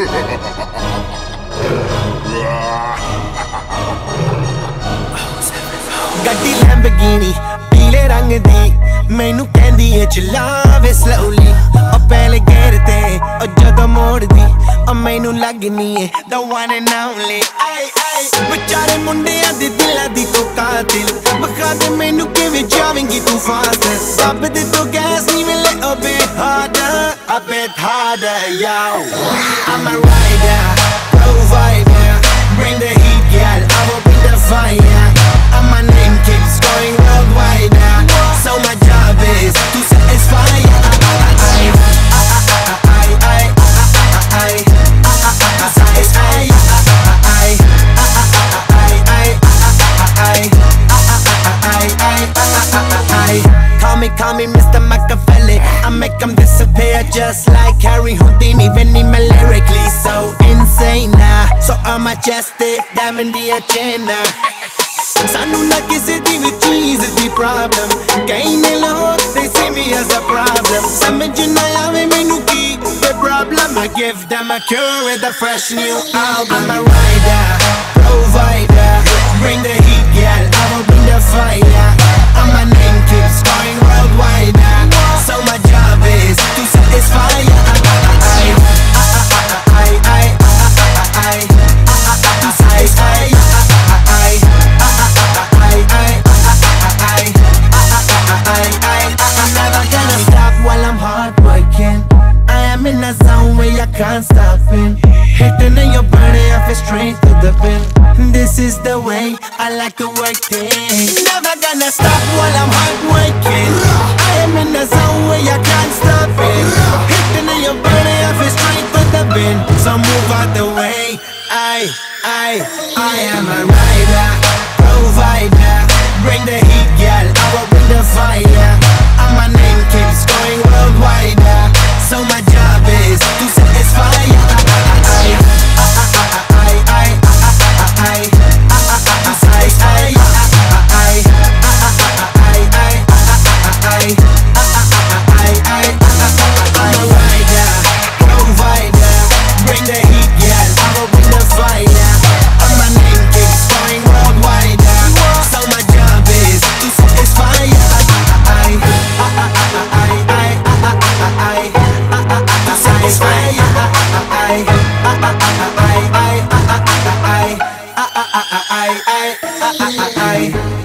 ਗੱਡੀ ਲੈਂਬਰਗਿਨੀ ਪੀਲੇ ਰੰਗ ਦੀ ਮੈਨੂੰ ਕਹਿੰਦੀ ਏ ਚਲਾਵੇ slowly ਉਹ ਪਹਿਲੇ ਗੇਰ ਤੇ ਉਹ ਜਦੋਂ ਮੋੜਦੀ ਉਹ ਮੈਨੂੰ ਲੱਗਨੀ ਏ the one and only ਵਿਚਾਰੇ ਮੁੰਡਿਆਂ ਦੇ ਦਿਲਾਂ ਦੀ ਤੂੰ ਕਾਤਿਲ ਬਖਾ ਦੇ ਮੈਨੂੰ ਕਿਵੇਂ ਜਾਵੇਂਗੀ ਤੂੰ ਫਾਸਟ ਰੱਬ ਦੇ ਤੋਂ ਗੈਸ ਨਹੀਂ ਮਿਲੇ a bit harder yo I'm a rider provider bring the heat girl I will bring the fire and my name keeps going worldwide so my job is to satisfy Call me Mr. Machiavelli I make them disappear just like Harry Houdini Veni me lyrically so insane so I'm majestic diamond the agenda ਸਾਨੂੰ ਨਾ ਕਿਸੇ ਦੀ ਵੀ ਚੀਜ਼ ਦੀ problem ਕਈ ਨੇ ਲੋਕ they see me as a problem ਸਮਝ ਨਾ ਆਵੇ ਮੈਨੂੰ ਕੀ the problem I give them a cure with a fresh new album I'm a rider provider bring the heat girl I will bring the fire and my name keeps going worldwide so my job is to satisfy can't stop it hitting in your body I feel straight to the pin this is the way I like to work things never gonna stop while I'm hard working I am in the zone where I can't stop it hitting in your body I feel straight to the pin so move out the way I am a rider provider bring the heat girl I will bring the fire and my name keeps going worldwide so my job is to satisfy I